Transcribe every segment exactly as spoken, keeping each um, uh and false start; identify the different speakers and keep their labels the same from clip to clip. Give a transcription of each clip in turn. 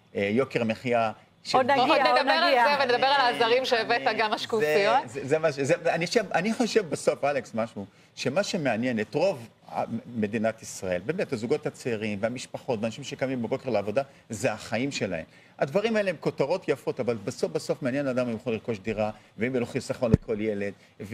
Speaker 1: יוקר מחיה.
Speaker 2: עוד נגיע, עוד
Speaker 3: נדבר על זה ונדבר על העזרים שהבאת גם השקופיות.
Speaker 1: אני חושב בסוף, אלכס, משהו, שמה שמעניין את רוב מדינת ישראל, באמת, הזוגות הצעירים והמשפחות ואנשים שקמים בבוקר לעבודה, זה החיים שלהם. הדברים האלה הם כותרות יפות, אבל בסוף בסוף מעניין אדם אם יכול לרכוש דירה, ואם הוא לוקח חיסכון לכל ילד,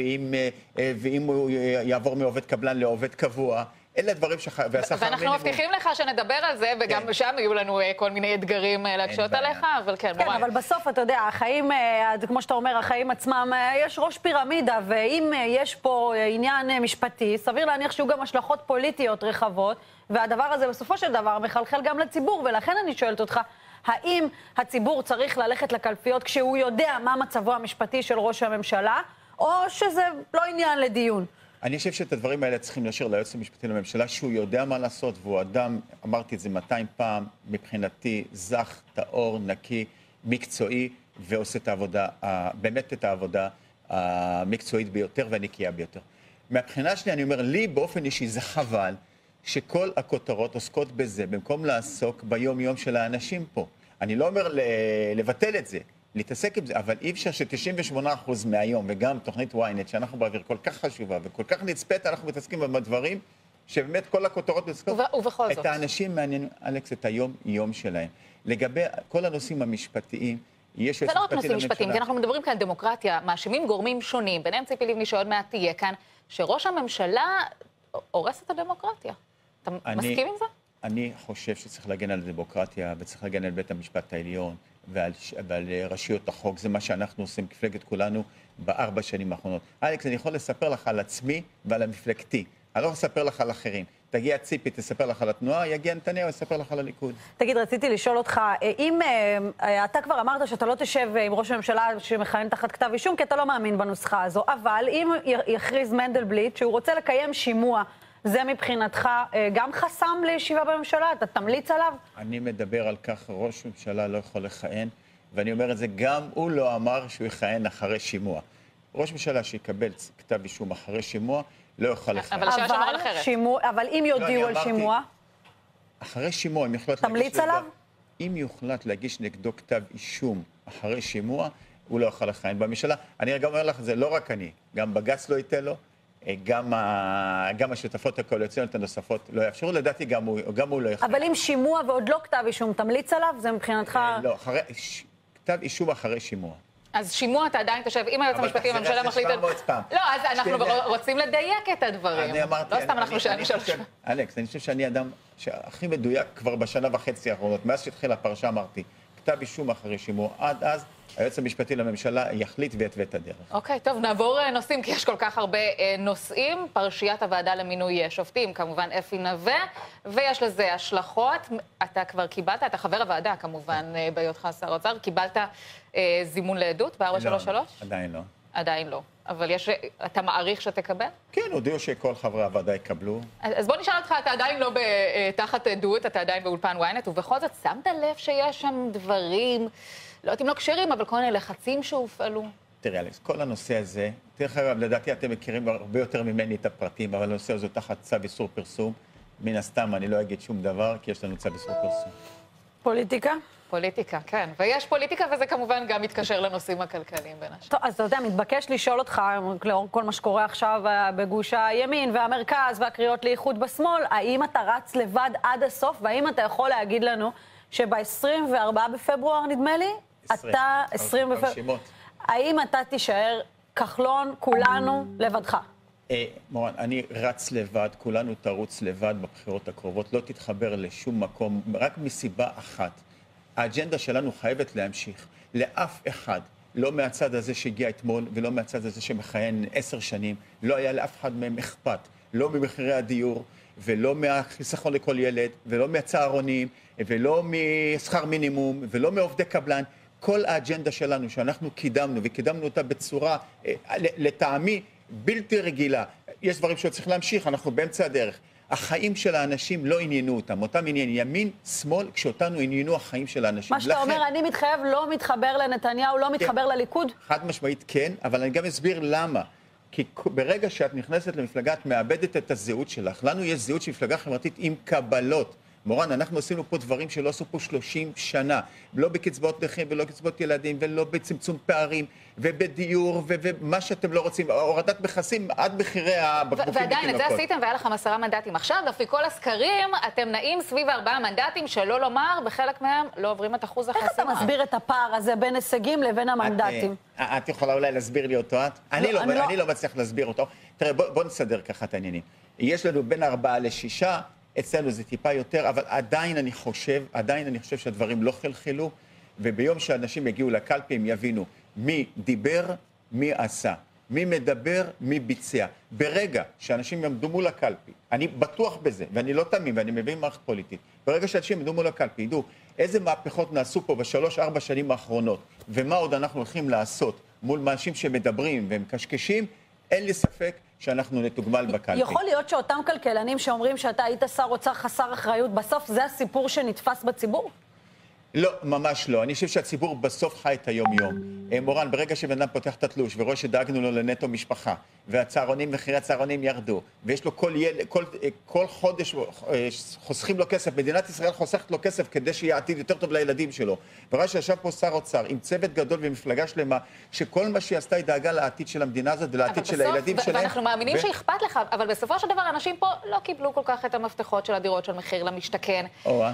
Speaker 1: ואם הוא יעבור מעובד קבלן לעובד קבוע, אלה דברים ש...
Speaker 3: ואנחנו מבטיחים לך שנדבר על זה, וגם שם יהיו לנו כל מיני אתגרים להקשות עליך, אבל כן,
Speaker 2: כן, אבל בסוף, אתה יודע, החיים, כמו שאתה אומר, החיים עצמם, יש ראש פירמידה, ואם יש פה עניין משפטי, סביר להניח שיהיו גם השלכות פוליטיות רחבות, והדבר הזה בסופו של דבר מחלחל גם לציבור, ולכן אני שואלת אותך, האם הציבור צריך ללכת לקלפיות כשהוא יודע מה מצבו המשפטי של ראש הממשלה, או שזה לא עניין לדיון?
Speaker 1: אני חושב שאת הדברים האלה צריכים להשאיר ליועץ המשפטי לממשלה, שהוא יודע מה לעשות, והוא אדם, אמרתי את זה מאתיים פעם, מבחינתי, זך, טהור, נקי, מקצועי, ועושה את העבודה, באמת את העבודה המקצועית ביותר והנקייה ביותר. מהבחינה שלי, אני אומר, לי באופן אישי זה חבל, שכל הכותרות עוסקות בזה, במקום לעסוק ביום-יום של האנשים פה. אני לא אומר לבטל את זה, להתעסק עם זה, אבל אי אפשר ש-תשעים ושמונה אחוז מהיום, וגם תוכנית וויינט, שאנחנו באוויר כל כך חשובה וכל כך נצפית, אנחנו מתעסקים בדברים שבאמת כל הכותרות עוסקות.
Speaker 3: ובכל זאת.
Speaker 1: את האנשים מעניין, אלכס, את היום-יום שלהם. לגבי כל הנושאים המשפטיים, יש...
Speaker 3: זה לא רק נושאים משפטיים, כי אנחנו מדברים כאן על דמוקרטיה, מאשימים גורמים שונים, ביניהם ציפי לבני שעוד מעט תהיה כאן, שראש הממשלה הורס את הדמוקרטיה. אתה מסכים עם זה?
Speaker 1: אני חושב שצריך להגן על הדמוקרטיה, וצריך להגן על בית המשפט העליון, ועל, ועל רשויות החוק. זה מה שאנחנו עושים כפלגת כולנו בארבע שנים האחרונות. אלכס, אני יכול לספר לך על עצמי ועל המפלגתי. אני לא יכול לספר לך על אחרים. תגיע ציפי, תספר לך על התנועה, יגיע נתניהו, יספר לך על הליכוד.
Speaker 2: תגיד, רציתי לשאול אותך, אם אתה כבר אמרת שאתה לא תשב עם ראש הממשלה שמכהן תחת כתב אישום, כי אתה לא מאמין בנוסחה הזו, אבל אם יכריז מנדלבליט שהוא רוצה לקיים שימוע, זה מבחינתך גם חסם לישיבה בממשלה? אתה תמליץ עליו?
Speaker 1: אני מדבר על כך, ראש ממשלה לא יכול לכהן, ואני אומר את זה, גם הוא לא אמר שהוא יכהן אחרי שימוע. ראש ממשלה שיקבל כתב אישום אחרי שימוע, לא יכול לכהן.
Speaker 3: אבל השאלה שמור על אחרת.
Speaker 2: אבל אם יודיעו על שימוע?
Speaker 1: אחרי שימוע, אם יוחלט...
Speaker 2: תמליץ עליו?
Speaker 1: אם יוחלט להגיש נגדו כתב אישום אחרי שימוע, הוא לא יכול לכהן בממשלה. אני גם אומר לך, זה לא רק אני, גם בג"ץ לא ייתן לו, גם, ה... גם השותפות הקואליציוניות הנוספות לא יאפשרו, לדעתי גם הוא, גם הוא לא יכול.
Speaker 2: אבל אם שימוע ועוד לא כתב אישום, תמליץ עליו? זה מבחינתך...
Speaker 1: לא, אחרי... ש... כתב אישום אחרי שימוע.
Speaker 3: אז שימוע אתה עדיין תשב, אם היועץ המשפטי לממשלה מחליט... לא, אז אנחנו רוצים לדייק את הדברים.
Speaker 1: אני אמרתי...
Speaker 3: לא סתם אנחנו שאני שואל...
Speaker 1: אלכס, אני חושב שאני אדם שהכי מדויק כבר בשנה וחצי האחרונות, מאז שהתחילה הפרשה אמרתי, כתב אישום אחרי שימוע, עד אז היועץ המשפטי לממשלה יחליט ויתווה את הדרך.
Speaker 3: אוקיי, טוב, נעבור נושאים, כי יש כל כך הרבה נושאים. פרשיית הוועדה למינוי שופטים, כמובן אפי נווה, ויש לזה השלכות. אתה כבר קיבלת, אתה חבר הוועדה, כמובן, בהיותך שר האוצר, קיבלת זימון לעדות ב-ארבע שלוש שלוש?
Speaker 1: עדיין לא.
Speaker 3: עדיין לא. אבל יש, אתה מעריך שתקבל?
Speaker 1: כן, הודיעו שכל חברי הוועדה יקבלו.
Speaker 3: אז בוא נשאל אותך, אתה עדיין לא תחת עדות, אתה עדיין באולפן וויינט, ובכל זאת שמת לב שיש שם דברים, לא יודעים לא קשרים, אבל כל מיני לחצים שהופעלו.
Speaker 1: תראה, אלכס, כל הנושא הזה, תראה חרב, לדעתי אתם מכירים הרבה יותר ממני את הפרטים, אבל הנושא הזה תחת צו איסור פרסום. מן הסתם אני לא אגיד שום דבר, כי יש לנו צו איסור פרסום.
Speaker 2: פוליטיקה?
Speaker 3: פוליטיקה, כן. ויש פוליטיקה, וזה כמובן גם מתקשר לנושאים הכלכליים בין השאר.
Speaker 2: טוב, אז אתה יודע, מתבקש לשאול אותך, לאור כל מה שקורה עכשיו בגוש הימין והמרכז והקריאות לאיחוד בשמאל, האם אתה רץ לבד עד הסוף, והאם אתה יכול להגיד לנו שב-עשרים וארבעה בפברואר, נדמה לי, אתה עשרים בפברואר, האם אתה תישאר כחלון, כולנו, לבדך?
Speaker 1: מורן, אני רץ לבד, כולנו תרוץ לבד בבחירות הקרובות, לא תתחבר לשום מקום, רק מסיבה אחת. האג'נדה שלנו חייבת להמשיך. לאף אחד, לא מהצד הזה שהגיע אתמול ולא מהצד הזה שמכהן עשר שנים, לא היה לאף אחד מהם אכפת, לא ממחירי הדיור ולא מהחיסכון לכל ילד ולא מהצהרונים ולא משכר מינימום ולא מעובדי קבלן. כל האג'נדה שלנו שאנחנו קידמנו וקידמנו אותה בצורה, לטעמי, בלתי רגילה. יש דברים שצריך להמשיך, אנחנו באמצע הדרך. החיים של האנשים לא עניינו אותם, אותם עניין ימין, שמאל, כשאותנו עניינו החיים של האנשים.
Speaker 2: מה שאתה לכן... אומר, אני מתחייב, לא מתחבר לנתניהו, לא מתחבר כן. לליכוד?
Speaker 1: חד משמעית כן, אבל אני גם אסביר למה. כי ברגע שאת נכנסת למפלגה, את מאבדת את הזהות שלך. לנו יש זהות של מפלגה חברתית עם קבלות. מורן, אנחנו עשינו פה דברים שלא עשו פה שלושים שנה, לא בקצבאות נכים ולא בקצבאות ילדים ולא בצמצום פערים ובדיור ומה שאתם לא רוצים, הורדת מכסים עד מחירי הבקבוקים.
Speaker 3: ועדיין, את זה עשיתם והיה לכם עשרה מנדטים. עכשיו, לפי כל הסקרים, אתם נעים סביב ארבעה מנדטים, שלא לומר, בחלק מהם לא עוברים את אחוז החסימה.
Speaker 2: איך אתה מסביר את הפער הזה בין הישגים לבין המנדטים?
Speaker 1: את יכולה אולי להסביר לי אותו, את? אני לא מצליח להסביר אותו. תראה, בוא נסדר ככה את העניינים. יש לנו בין ארבעה לשישה, אצלנו זה טיפה יותר, אבל עדיין אני חושב, עדיין אני חושב שהדברים לא חלחלו, וביום שאנשים יגיעו לקלפי הם יבינו מי דיבר, מי עשה, מי מדבר, מי ביצע. ברגע שאנשים יעמדו מול הקלפי, אני בטוח בזה, ואני לא תמים, ואני מבין מערכת פוליטית, ברגע שאנשים יעמדו מול הקלפי, ידעו איזה מהפכות נעשו פה בשלוש, ארבע שנים האחרונות, ומה עוד אנחנו הולכים לעשות מול אנשים שמדברים והם קשקשים, אין לי ספק שאנחנו נתוגמל בקלפי.
Speaker 2: יכול להיות שאותם כלכלנים שאומרים שאתה היית שר אוצר חסר אחריות, בסוף זה הסיפור שנתפס בציבור?
Speaker 1: לא, ממש לא. אני חושב שהציבור בסוף חי את היום-יום. מורן, ברגע שבן אדם פותח את התלוש ורואה שדאגנו לו לנטו משפחה, והצהרונים, מחירי הצהרונים ירדו, ויש לו כל, יל... כל, כל חודש חוסכים לו כסף, מדינת ישראל חוסכת לו כסף כדי שיהיה עתיד יותר טוב לילדים שלו. ורואה שישב פה שר אוצר עם צוות גדול ומפלגה שלמה, שכל מה שהיא עשתה היא דאגה לעתיד של המדינה הזאת ולעתיד של הילדים שלהם.
Speaker 3: ואנחנו מאמינים ו... שאכפת לך, אבל בסופו של דבר אנשים פה לא קיבלו כל כך את המפתחות של הדירות של מחיר למשתכן.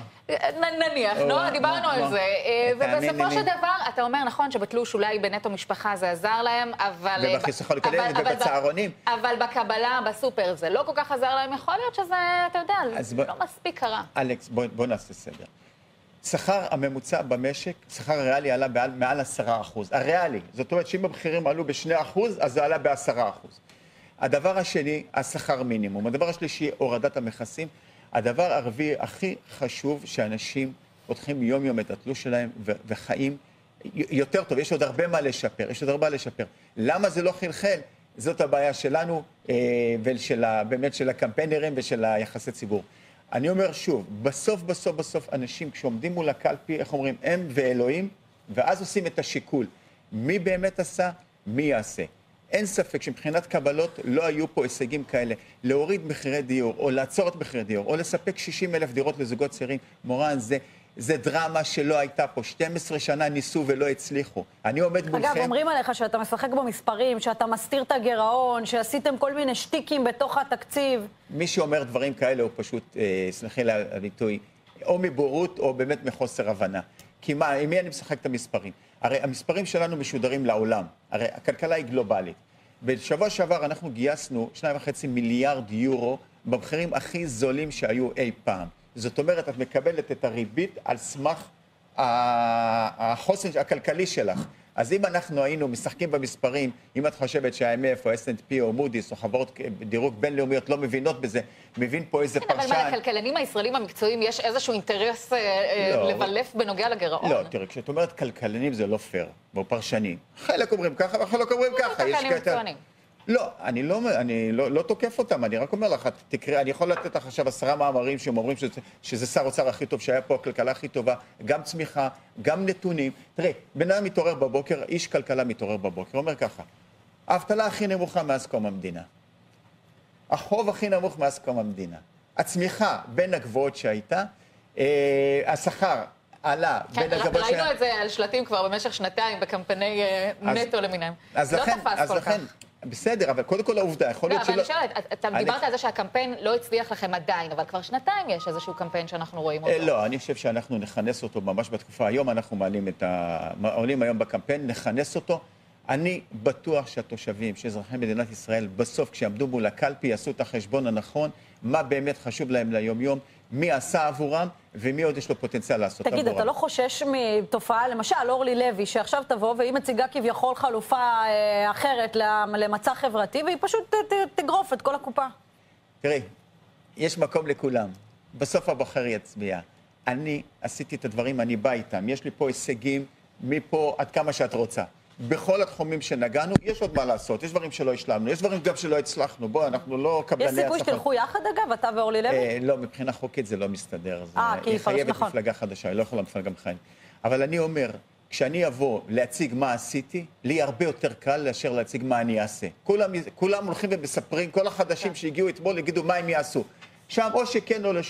Speaker 3: נניח, נו, דיברנו על זה. ובסופו של דבר, אתה אומר, נכון, שבתלוש אולי בנטו משפחה זה עזר להם, אבל...
Speaker 1: ובחיסכון הכללי ובצהרונים.
Speaker 3: אבל בקבלה, בסופר, זה לא כל כך עזר להם. יכול להיות שזה, אתה יודע, לא מספיק קרה.
Speaker 1: אלכס, בוא נעשה סדר. שכר הממוצע במשק, שכר הריאלי עלה מעל עשרה אחוז. הריאלי, זאת אומרת שאם המחירים עלו בשני אחוז, אז זה עלה בעשרה אחוז. הדבר השני, השכר מינימום. הדבר השלישי, הורדת המכסים. הדבר הרביעי הכי חשוב שאנשים פותחים יום יום את התלוש שלהם וחיים יותר טוב. יש עוד הרבה מה לשפר, יש עוד הרבה מה לשפר. למה זה לא חלחל? זאת הבעיה שלנו ושל באמת של הקמפיינרים ושל היחסי ציבור. אני אומר שוב, בסוף בסוף בסוף אנשים כשעומדים מול הקלפי, איך אומרים, הם ואלוהים, ואז עושים את השיקול. מי באמת עשה? מי יעשה? אין ספק שמבחינת קבלות לא היו פה הישגים כאלה. להוריד מחירי דיור, או לעצור את מחירי דיור, או לספק שישים אלף דירות לזוגות צעירים. מורן, זה, זה דרמה שלא הייתה פה. שתים עשרה שנה ניסו ולא הצליחו. אני עומד מולכם...
Speaker 2: אגב, אומרים עליך שאתה משחק במספרים, שאתה מסתיר את הגירעון, שעשיתם כל מיני שטיקים בתוך התקציב.
Speaker 1: מי שאומר דברים כאלה הוא פשוט, אה, סלחי לי על הביטוי, או מבורות או באמת מחוסר הבנה. כי מה, עם מי אני משחק את המספרים? הרי המספרים שלנו משודרים לעולם. הרי הכלכלה היא גלובלית. בשבוע שעבר אנחנו גייסנו שניים וחצי מיליארד יורו במחירים הכי זולים שהיו אי פעם. זאת אומרת, את מקבלת את הריבית על סמך החוסן הכלכלי שלך. אז אם אנחנו היינו משחקים במספרים, אם את חושבת שה-איי אם אף או אס אנד פי או מודי'ס או חברות דירוג בינלאומיות לא מבינות בזה, מבין פה איזה פרשן...
Speaker 3: אבל מה, לכלכלנים הישראלים המקצועיים יש איזשהו אינטרס לבלף בנוגע לגירעון?
Speaker 1: לא, תראי, כשאת אומרת כלכלנים זה לא פייר, או פרשנים. חלק אומרים ככה וחלק אומרים ככה.
Speaker 3: כלכלנים מקצוענים.
Speaker 1: לא, אני לא, אני לא, לא תוקף אותם, אני רק אומר לך, תקרא, אני יכול לתת לך עכשיו עשרה מאמרים שהם אומרים שזה, שזה שר אוצר הכי טוב, שהיה פה הכלכלה הכי טובה, גם צמיחה, גם נתונים. תראה, בן אדם מתעורר בבוקר, איש כלכלה מתעורר בבוקר, אומר ככה, האבטלה הכי נמוכה מאז קום המדינה, החוב הכי נמוך מאז קום המדינה, הצמיחה בין הגבוהות שהייתה, אה, השכר עלה
Speaker 3: כן,
Speaker 1: בין הגבוהות
Speaker 3: שהייתה... ראינו את זה על שלטים כבר במשך שנתיים בקמפייני אז, נטו למיניהם.
Speaker 1: אז
Speaker 3: לא
Speaker 1: לכן,
Speaker 3: תפס
Speaker 1: אז
Speaker 3: כל
Speaker 1: לכן,
Speaker 3: כך.
Speaker 1: בסדר, אבל קודם כל העובדה, יכול להיות
Speaker 3: שלא... לא, אבל
Speaker 1: שלא...
Speaker 3: אני שואלת, אתה אני... דיברת על זה שהקמפיין לא הצליח לכם עדיין, אבל כבר שנתיים יש איזשהו קמפיין שאנחנו רואים אותו.
Speaker 1: לא, אני חושב שאנחנו נכנס אותו ממש בתקופה. היום אנחנו מעלים את ה... עולים היום בקמפיין, נכנס אותו. אני בטוח שהתושבים, שאזרחי מדינת ישראל, בסוף כשעמדו מול הקלפי, יעשו את החשבון הנכון, מה באמת חשוב להם ליום-יום, מי עשה עבורם, ומי עוד יש לו פוטנציאל לעשות
Speaker 2: תגיד,
Speaker 1: עבורם.
Speaker 2: אתה לא חושש מתופעה, למשל, אורלי לוי, שעכשיו תבוא, והיא מציגה כביכול חלופה אה, אחרת למצע חברתי, והיא פשוט ת, ת, תגרוף את כל הקופה.
Speaker 1: תראי, יש מקום לכולם. בסוף הבוחר יצביע. אני עשיתי את הדברים, אני בא איתם. יש לי פה הישגים, מפה עד כמה שאת רוצה. בכל התחומים שנגענו, יש עוד מה לעשות. יש דברים שלא השלמנו, יש דברים גם שלא הצלחנו. בוא, אנחנו לא קבלני הצלחה.
Speaker 2: יש סיכוי שתלכו יחד, אגב, אתה ואורלי לוי?
Speaker 1: אה, לא, מבחינה חוקית זה לא מסתדר.
Speaker 2: אה, כי היא
Speaker 1: חייבת
Speaker 2: נכון.
Speaker 1: מפלגה חדשה, היא לא יכולה מפלגה מכהנת. אבל אני אומר, כשאני אבוא להציג מה עשיתי, לי הרבה יותר קל לאשר להציג מה אני אעשה. כולם, כולם הולכים ומספרים, כל החדשים שהגיעו אתמול יגידו מה הם יעשו. שם או שכן או לא שלא.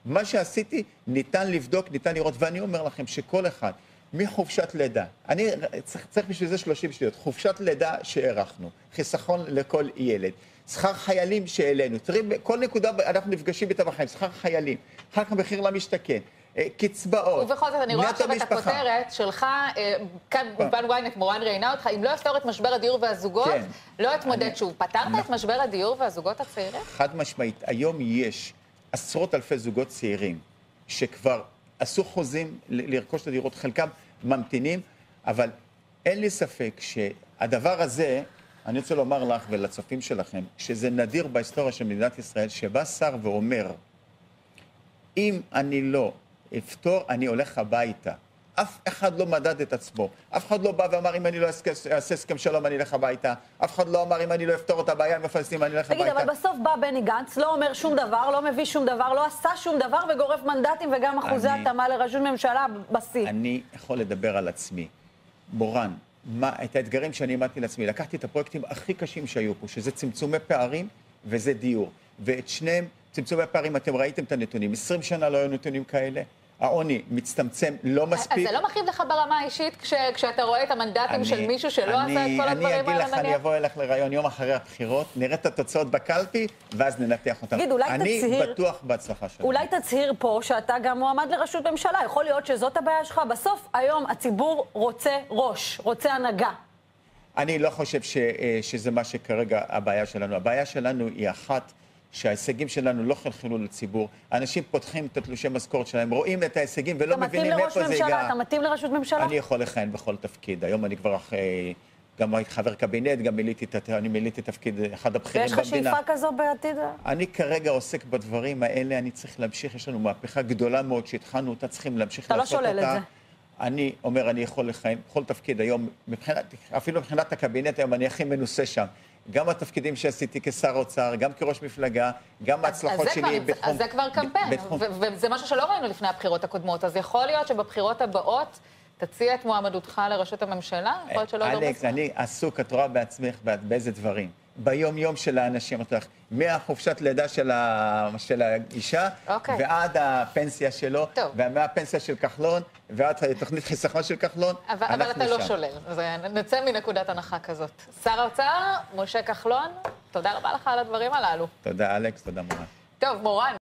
Speaker 1: מה שעשיתי, ניתן לבדוק, ניתן לראות, ואני אומר לכם שכל אחד, מחופשת לידה, אני צריך, צריך בשביל זה שלושים שניות, חופשת לידה שערכנו, חיסכון לכל ילד, שכר חיילים שהעלינו, תראי, כל נקודה אנחנו נפגשים איתה בחיים, שכר חיילים, אחר כך מחיר למשתכן, קצבאות,
Speaker 3: ובכל זאת, אני רואה עכשיו את הכותרת שלך, כאן באולפן וויינט מורן ראיינה אותך, אם לא יפתור את משבר הדיור והזוגות,
Speaker 1: כן.
Speaker 3: לא יתמודד
Speaker 1: אני...
Speaker 3: שוב. פתרת את משבר הדיור והזוגות הצעירים?
Speaker 1: חד משמעית, היום יש עשרות אלפי זוגות צעירים שכבר עשו חוזים לרכוש את הדירות, חלקם ממתינים, אבל אין לי ספק שהדבר הזה, אני רוצה לומר לך ולצופים שלכם, שזה נדיר בהיסטוריה של מדינת ישראל, שבא שר ואומר, אם אני לא אפתור, אני הולך הביתה. אף אחד לא מדד את עצמו. אף אחד לא בא ואמר, אם אני לא אעשה הסכם שלום, אני אלך הביתה. אף אחד לא אמר, אם אני לא אפתור את הבעיה עם הפלסטינים, אני אלך הביתה.
Speaker 2: תגיד, אבל בסוף בא בני גנץ, לא אומר שום דבר, לא מביא שום דבר, לא עשה שום דבר, וגורף מנדטים וגם אחוזי התאמה לראשות ממשלה בשיא.
Speaker 1: אני יכול לדבר על עצמי. מורן, מה, את האתגרים שאני העמדתי לעצמי, לקחתי את הפרויקטים הכי קשים שהיו פה, שזה צמצומי פערים וזה דיור. ואת שניהם, צמצומי פערים, אתם ראיתם את הנתונים. עשרים שנה לא היו נתונים כאלה. העוני מצטמצם, לא מספיק.
Speaker 3: אז זה לא מכאיב לך ברמה האישית כש, כשאתה רואה את המנדטים של מישהו שלא עשה את כל הדברים האלה?
Speaker 1: אני אגיד לך, אני אבוא אליך לרעיון יום אחרי הבחירות, נראה את התוצאות בקלפי, ואז ננתח אותם.
Speaker 2: תגיד, אולי תצהיר...
Speaker 1: אני בטוח בהצלחה שלנו.
Speaker 2: אולי תצהיר פה שאתה גם מועמד לראשות ממשלה. יכול להיות שזאת הבעיה שלך. בסוף, היום הציבור רוצה ראש, רוצה הנהגה.
Speaker 1: אני לא חושב ש, שזה מה שכרגע הבעיה שלנו. הבעיה שלנו היא אחת, שההישגים שלנו לא חלחלו לציבור. אנשים פותחים את התלושי משכורת שלהם, רואים את ההישגים ולא מבינים איפה זה הגע.
Speaker 2: אתה מתאים לראשות ממשלה?
Speaker 1: אני יכול לכהן בכל תפקיד. היום אני כבר אחרי, גם הייתי חבר קבינט, גם מיליתי, אני מיליתי תפקיד אחד הבכירים במדינה.
Speaker 2: ויש לך שאיפה כזו בעתיד?
Speaker 1: אני כרגע עוסק בדברים האלה, אני צריך להמשיך, יש לנו מהפכה גדולה מאוד שהתחלנו אותה, צריכים להמשיך לעשות אותה.
Speaker 2: אתה לא שולל את זה.
Speaker 1: אני אומר, אני יכול לכהן בכל תפקיד היום, מבחינת, אפילו מבחינת הקבינט היום, אני הכי מנוסה שם. גם התפקידים שעשיתי כשר אוצר, גם כראש מפלגה, גם ההצלחות שלי בתחום...
Speaker 3: אז זה כבר קמפיין, וזה משהו שלא ראינו לפני הבחירות הקודמות, אז יכול להיות שבבחירות הבאות תציע את מועמדותך לראשות הממשלה? יכול להיות שלא לא
Speaker 1: אלכס, אני עסוק, את רואה בעצמך באיזה דברים. ביום-יום של האנשים, מהחופשת לידה של האישה, ועד הפנסיה שלו, ומהפנסיה של כחלון, ועד תוכנית חיסכון של כחלון,
Speaker 3: אבל אתה לא שולל, נצא מנקודת הנחה כזאת. שר האוצר, משה כחלון, תודה רבה לך על הדברים הללו.
Speaker 1: תודה, אלכס, תודה מורן.
Speaker 3: טוב, מורן.